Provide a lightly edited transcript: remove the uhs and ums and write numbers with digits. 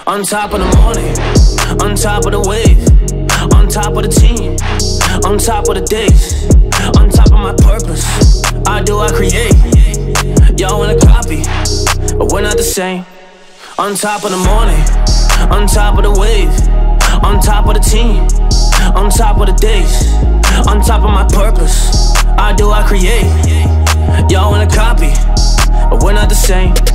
On top of the morning, on top of the wave, on top of the team, on top of the days, on top of my purpose. I create. Y'all wanna copy, but we're not the same. On top of the morning, on top of the wave, on top of the team, on top of the days, on top of my purpose. I create. Y'all wanna copy, but we're not the same.